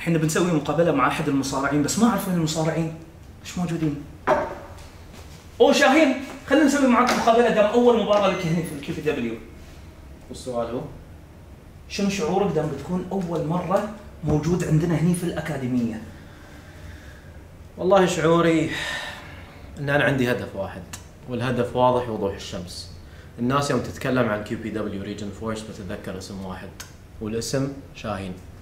احنا بنسوي مقابله مع احد المصارعين بس ما اعرف وين المصارعين، مش موجودين. اوه شاهين، خلينا نسوي معك مقابله دام اول مباراه لك هنا في الكيو بي دبليو. والسؤال هو شنو شعورك دام بتكون اول مره موجود عندنا هني في الاكاديميه؟ والله شعوري ان انا عندي هدف واحد، والهدف واضح وضوح الشمس. الناس يوم تتكلم عن كيو بي دبليو ريجن فورس بتتذكر اسم واحد، والاسم شاهين.